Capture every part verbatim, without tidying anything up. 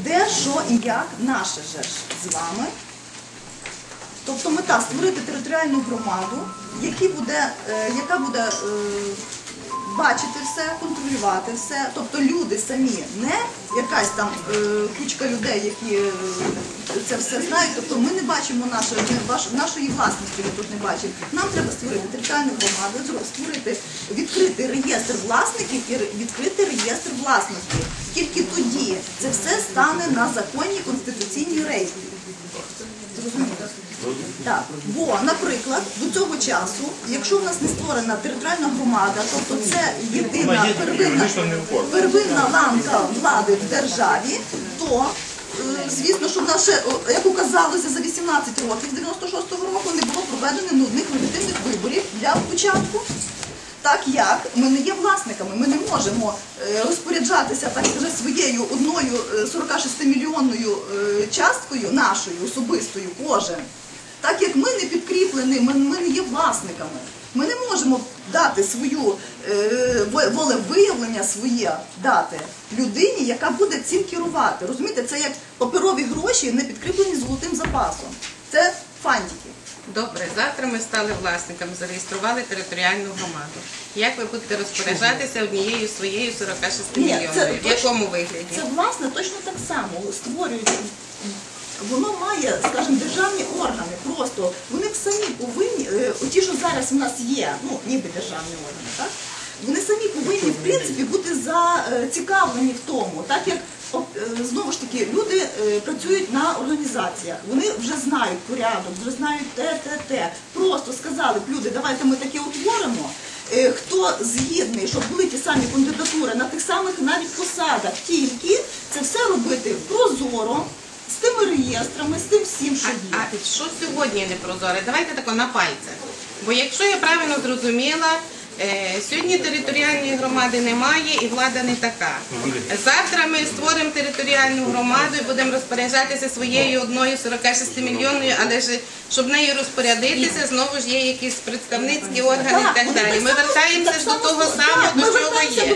де, що і як наше же ж з вами. Тобто мета – створити територіальну громаду, які буде, е, яка буде е, бачити все, контролювати все. Тобто люди самі, не якась там е, кучка людей, які е, це все знають. Тобто ми не бачимо нашої, ваш, нашої власності, ми тут не бачимо. Нам треба створити територіальну громаду, створити, відкрити реєстр власників і відкрити реєстр власності. Тільки тоді це все стане на законній конституційній рейці. Зрозуміло? Так. Бо, наприклад, до цього часу, якщо в нас не створена територіальна громада, тобто це єдина первинна, первинна ланка влади в державі, то, звісно, що в нас ще, як указалося, за вісімнадцять років, з дев'яносто шостого року не було проведено ні одних легітимних виборів для початку. Так як ми не є власниками, ми не можемо розпоряджатися, так сказати, своєю одною сорокашестимільйонною часткою нашою, особистою, кожен. Так як ми не підкріплені, ми, ми не є власниками. Ми не можемо дати свою е, волевиявлення своє дати людині, яка буде цим керувати. Розумієте, це як паперові гроші, не підкріплені золотим запасом. Це фантики. Добре, завтра ми стали власниками, зареєстрували територіальну громаду. Як ви будете розпоряджатися однією своєю сорокашестимільйонною? В якому вигляді? Це, власне, точно так само створюють. Воно має, скажімо, державні органи, просто вони самі повинні, ті, що зараз у нас є, ну, ніби державні органи, так? Вони самі повинні, в принципі, бути зацікавлені в тому, так як, знову ж таки, люди працюють на організаціях, вони вже знають порядок, вже знають те, те, те. Просто сказали б люди, давайте ми таке утворимо, хто згідний, щоб були ті самі кандидатури на тих самих навіть посадах, тільки це все робити прозоро, з тими реєстрами, з тим всім, що є. А, а що сьогодні не прозоре? Давайте тако на пальцях. Бо якщо я правильно зрозуміла, е, сьогодні територіальної громади немає і влада не така. Завтра ми створимо територіальну громаду і будемо розпоряджатися своєю одною сорокашестимільйонною, але ж щоб нею розпорядитися, знову ж є якісь представницькі органи і так далі. Ми вертаємося ж до того самого, до чого є.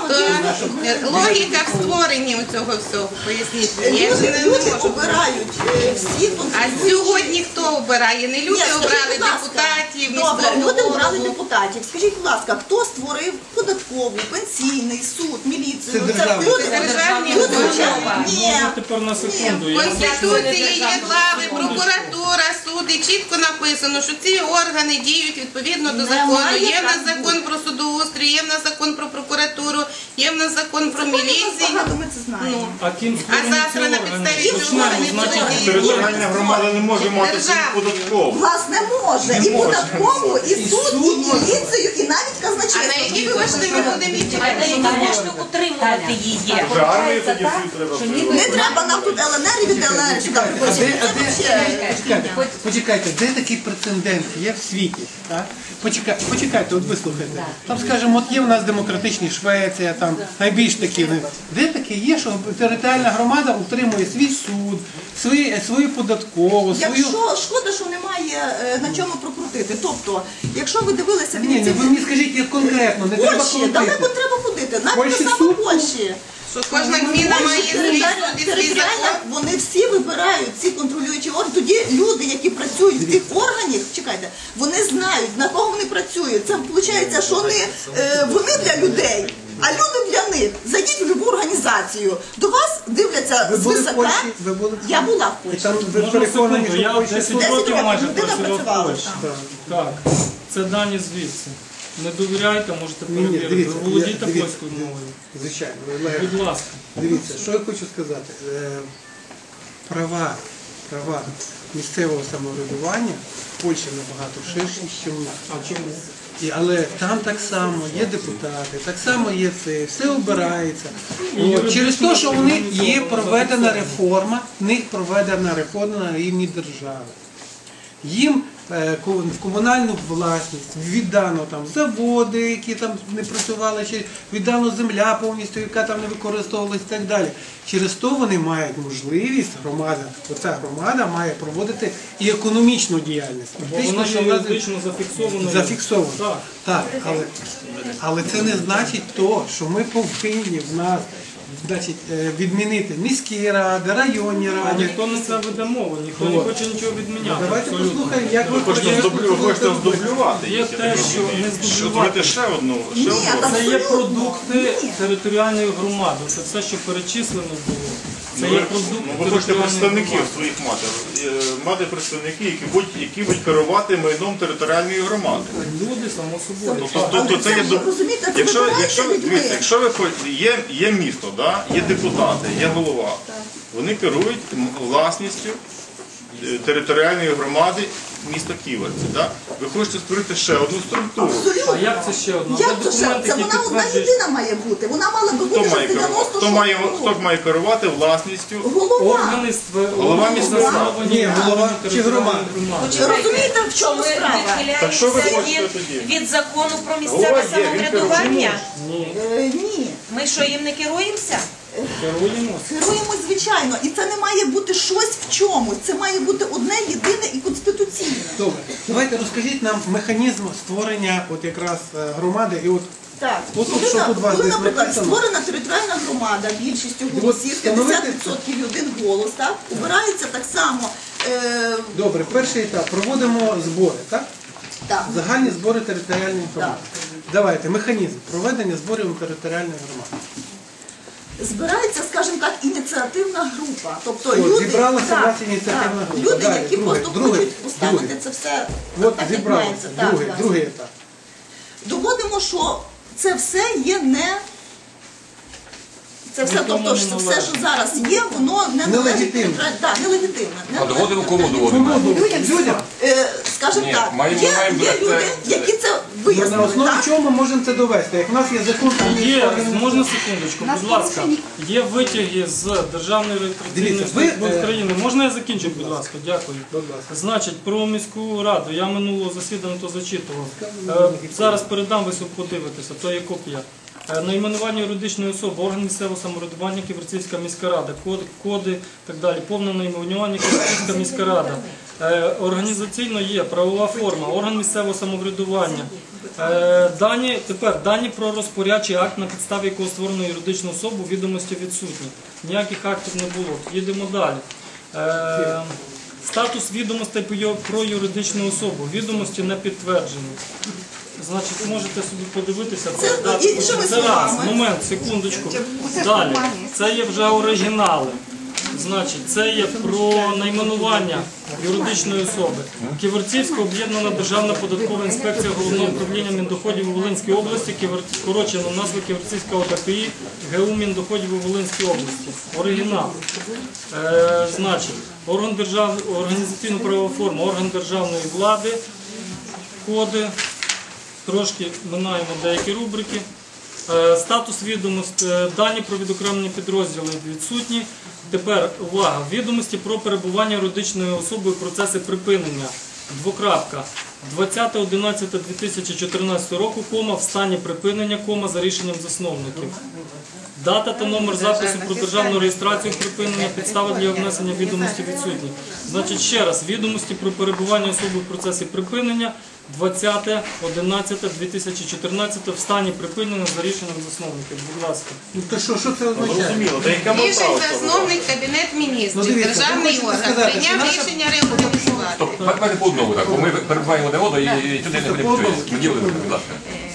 То логіка в створенні цього всього, поясніть. Люди обирають всі. А сьогодні хто обирає? Не люди обрали депутатів, Добре, люди обрали депутатів. Скажіть, будь ласка, хто створив податкову, пенсійний, суд, міліцію? Це державні. Державні Люди органи. Ні. Тепер на секунду. В Конституції є глави, прокуратура, суди, чітко написано, що ці органи діють відповідно до закону. Є в нас закон про судоустрій, є в нас закон про прокуратуру, є в нас закон про міліцію. Ми це знаємо. А ким А завтра на підставі цього органи будуть діяти. Територіальна громада не може мати свою податкову. Власне, може. І податкову, і суд, і міліцію, і навіть А на казначейство. які кошти ми будемо йти? А на які кошти утримувати її? Вже армію тоді всю треба приймати. Не треба нам тут ЛНР і від ЛНР сюди А припустити. де, а Це де, взагалі... почекайте, почекайте, де такий прецедент є в світі? Так? Почекайте, почекайте, от вислухайте. Там, скажімо, от є у нас демократичні Швеція, там найбільш такі. Де таке є, що територіальна громада утримує свій суд, свої, свою податкову, свою... Якщо, шкода, що немає е, на чому прокрутити. Тобто, якщо ви дивилися... Ні, ні, ви мені скажіть як конкретно, не треба Польщі, крутити. далеко треба ходити. Навіть Польщі те саме суд? Польщі. Що кожна гміна має свій суд і свій Територіальна, закон? вони всі вибирають ці контролюючі органи. Тоді люди, які працюють в цих органах, чекайте, вони знають, на кого вони працюють. Це виходить, що вони, е, вони для людей, а люди для них. Зайдіть в будь-яку організацію. До вас дивляться Ви були в звисока. Польщі? Ви були в Я була в І Польщі. там ви Можна переконані, секунду, що я Польща десять суд... десять років майже років людина працював в працювала Польщі. там. Так, це дані звідси. Не довіряйте, можете Ні, ні, перевірити. дивіться, Ви володієте я- дивіться, польською мовою. Звичайно, Олег. Будь ласка. Дивіться, що я хочу сказати. Е, Права, права місцевого самоврядування в Польщі набагато ширші, ніж у нас. А чому? І, але там так само є депутати, так само є все, все обирається. От, через те, що у них є проведена реформа, в них проведена реформа на рівні держави. Їм е, ко- в комунальну власність віддано там заводи, які там не працювали, чи віддано земля повністю, яка там не використовувалась і так далі. Через то вони мають можливість, громада, оця громада має проводити і економічну діяльність. Бо Фактично, вона що є вона юридично зафіксована. зафіксовано. Так. Так, але, але це не значить то, що ми повинні в нас значить, е, відмінити міські ради, районні А ради. ніхто не це веде мову, ніхто не От. хоче нічого відміняти. Давайте абсолютно. послухаємо, як ви Ви хочете хочете здублю- ви хочете здублювати Є їх, я те, так що розумію. не Що здублювати. зробити ще одну, ще Ні, одну. та Це є абсолютно. продукти Ні. територіальної громади. Це все, що перечислено було. Це Ну, є ви- продукти ну, ви хочете територіальної представників громади. своїх мати, е, мати представники, які будуть, які будуть керувати майном територіальної громади. Люди, само собою. Тобто, тобто це є Але до- це ж, розумієте, це якщо, вибирається якщо, людьми. дивіться, якщо ви хо- є, є місто, да? Є депутати, є голова, вони керують м- власністю е, територіальної громади міста Ківерці. Да? Ви хочете створити ще одну структуру. А як це ще одна? Як це ще? документи, Це які вона одна підтверджують. єдина має бути. Вона мала би бути Хто вже має керувати? дев'яносто Хто має, шостого хто має керувати власністю? Голова. Органи стве- Голова органи міської ради. засновані Ні, голова на чи громада? територіальній Розумієте, в Що чому ми справа? Так що ви відхиляємося хочете від, тоді? від закону про Голова місцеве є, він самоврядування? Ні, Е, Ні. Ми що, їм не керуємося? керуємося. Керуємось, звичайно. І це не має бути щось в чомусь. Це має бути одне, єдине і конституційне. Добре, давайте розкажіть нам механізм створення от якраз е, громади і от Так, От тут, коли, що на- тут у вас коли, десь наприклад, написано? створена територіальна громада більшістю голосів, встановити п'ятдесят відсотків і один голос, так, обирається так само. Е, добре, перший етап. Проводимо збори, так? так. Загальні збори територіальної громади. Давайте, механізм проведення зборів територіальної громади. Збирається, скажімо так, ініціативна група. Тобто От, люди, зібралася так, у вас ініціативна так, група. люди, Далі, які друге, просто друге, хочуть поставити друге. це все От так, як зібралися. мається. Так, Другий, так. другий етап. Доводимо, що це все є не. Це все, Нікому тобто, не що все, належить. що зараз є, воно не належить Нелегітимне. територіальній- так, нелегітимне. не А доводимо належить кому територіальній доводимо? Кому людям, людям? е, скажімо Ні, так, маємо- є, маємо є брати- люди, які це На вияснили, основі так? чого ми можемо це довести? Як в нас є закон про Є, місцеві органи- можна секундочку, будь ласка. Є витяги з Державної реєстраційної Дивіться, ви, служби е, України. Можна я закінчу, будь ласка? Дякую. Будь ласка. Значить, про міську раду. Я минулого засідання то зачитував. Е, Зараз передам, ви собі подивитеся, то є копія. Е, Найменування юридичної особи, орган місцевого самоврядування, Ківерцівська міська рада, коди, коди і так далі, повне найменування Ківерцівська міська рада. Е, Організаційно є правова форма, орган місцевого самоврядування. Е, Дані, тепер дані про розпорядчий акт, на підставі якого створено юридичну особу, відомості відсутні. Ніяких актів не було. Їдемо далі. Е, Статус відомостей про юридичну особу. Відомості не підтверджені. Значить, можете собі подивитися. Це передати. іншими Це раз, словами. момент, секундочку. Далі. Це є вже оригінали. Значить, це є про найменування юридичної особи. Ківерцівська об'єднана державна податкова інспекція Головного управління Міндоходів у Волинській області, Ківер... скорочено назва Ківерцівська ОТПІ, ГУ Міндоходів у Волинській області. Оригінал. Е, значить, орган держав... організаційно правова форма, орган державної влади, коди, трошки минаємо деякі рубрики. Е, Статус відомості, е, дані про відокремлені підрозділи відсутні. Тепер увага. Відомості про перебування юридичної особи у процесі припинення. Двокрапка. двадцяте одинадцяте дві тисячі чотирнадцятого року, кома, в стані припинення, кома, за рішенням засновників. Дата та номер запису про державну реєстрацію припинення, підстави для внесення відомості відсутні. Значить, ще раз, відомості про перебування особи в процесі припинення двадцяте одинадцяте дві тисячі чотирнадцятого в стані припинення за рішенням засновників. Будь ласка. Ну то що, що це означає? Зрозуміло, та яка мета Рішень у того? засновник Кабінет Ну, міністрів, дивіться, ви державний хочете орган, сказати, що прийняв наша- рішення регулювати. Тобто, давайте по одному так, бо ми перебуваємо один одного і туди не будемо чути. Мені, будь ласка.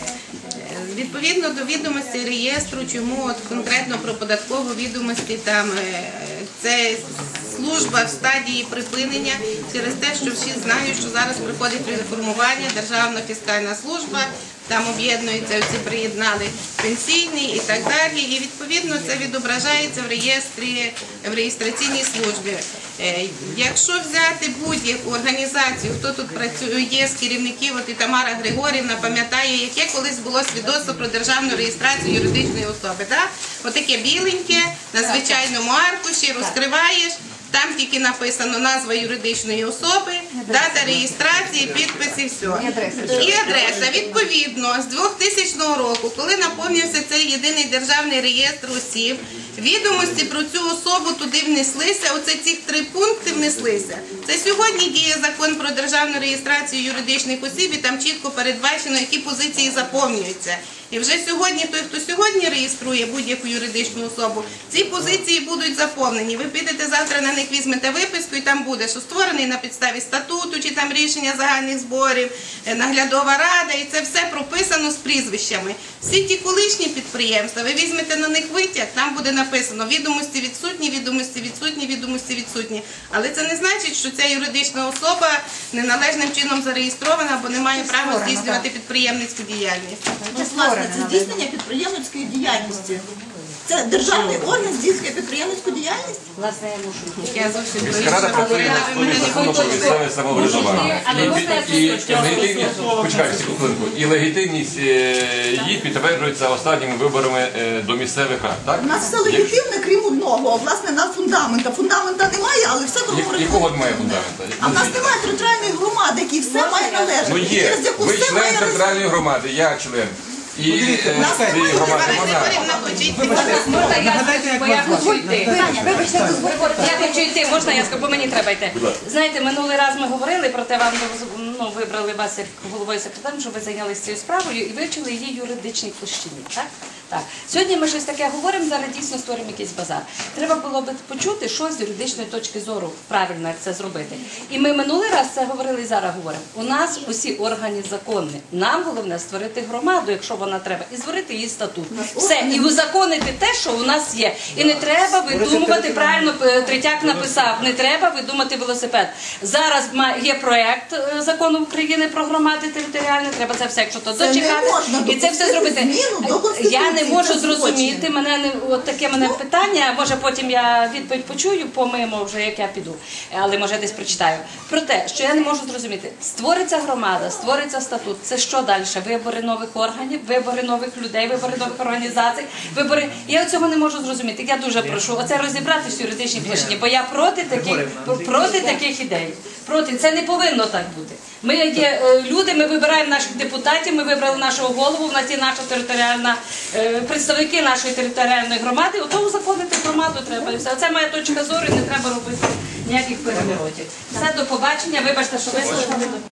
Відповідно до відомостей реєстру, чому от конкретно про податкову відомості, там е, це служба в стадії припинення через те, що всі знають, що зараз приходить реформування, Державна фіскальна служба, там об'єднуються, всі приєднали пенсійний і так далі. І відповідно це відображається в реєстрі, в реєстраційній службі. Е, Якщо взяти будь-яку організацію, хто тут працює є з керівників, от і Тамара Григорівна пам'ятає, яке колись було свідоцтво про державну реєстрацію юридичної особи. Так? Отаке біленьке, на звичайному аркуші, розкриваєш, там тільки написано назва юридичної особи, дата реєстрації, підпис і все. І адреса. Відповідно, з двохтисячного року, коли наповнився цей єдиний державний реєстр осіб, Відомості про цю особу туди внеслися, оце ці три пункти внеслися. Це сьогодні діє закон про державну реєстрацію юридичних осіб, і там чітко передбачено, які позиції заповнюються. І вже сьогодні той, хто сьогодні реєструє будь-яку юридичну особу, ці позиції будуть заповнені. Ви підете завтра на них, візьмете виписку, і там буде, що створений на підставі статуту, чи там рішення загальних зборів, наглядова рада, і це все прописано з прізвищами. Всі ті колишні підприємства, ви візьмете на них витяг, там буде написано відомості відсутні, відомості відсутні, відомості відсутні. Але це не значить, що ця юридична особа неналежним чином зареєстрована або не має права здійснювати підприємницьку діяльність. Ну, власне, це здійснення підприємницької діяльності. Це державний орган здійснює підприємницьку діяльність? Власне, я мушу. Я зовсім Міська рада працює по закону про місцеве самоврядування. Але можна я І, і, скажу, і легітимність, почекайте секунду, і легітимність е, її підтверджується останніми виборами е, до місцевих рад, так? У нас все легітимне, крім одного. Власне, на фундамента. Фундамента немає, але все Я- кругом Якого немає фундамента? А в нас немає територіальної громади, якій все має належати. Ну є, через яку ви все член має територіальної громади, я член. І е, цієї громади вона. Можна я Нагадайте, скажу, як бо я вас хочу йти. Я хочу йти, можна я скажу, бо мені треба йти. Знаєте, минулий раз ми говорили, проте вам ну, вибрали вас як головою секретарем, щоб ви зайнялися цією справою і вивчили її юридичній площині. Так? Так. Сьогодні ми щось таке говоримо, зараз дійсно створимо якийсь базар. Треба було б почути, що з юридичної точки зору правильно як це зробити. І ми минулий раз це говорили і зараз говоримо. У нас усі органи законні. Нам головне створити громаду, якщо вона треба, і створити її статут. Все, і узаконити те, що у нас є. І не треба видумувати, правильно Третяк написав, не треба видумати велосипед. Зараз є проєкт закону України про громади територіальні, треба це все, якщо то Це не дочекати. можна І це все зробити. зміну до Конституції. Я не можу Це зрозуміти, злочин. мене не от таке мене питання, може потім я відповідь почую, помимо вже як я піду, але може десь прочитаю. Про те, що я не можу зрозуміти, створиться громада, створиться статут, це що далі? Вибори нових органів, вибори нових людей, вибори нових організацій, вибори. Я цього не можу зрозуміти. Я дуже прошу оце розібратися в юридичній площині, бо я проти таких, проти таких ідей. Проти. Це не повинно так бути. Ми є е, люди, ми вибираємо наших депутатів, ми вибрали нашого голову, в нас є наша територіальна, е, представники нашої територіальної громади, ото узаконити громаду треба і все. Оце моя точка зору, і не треба робити ніяких переворотів. Все, до побачення, вибачте, що вислухали.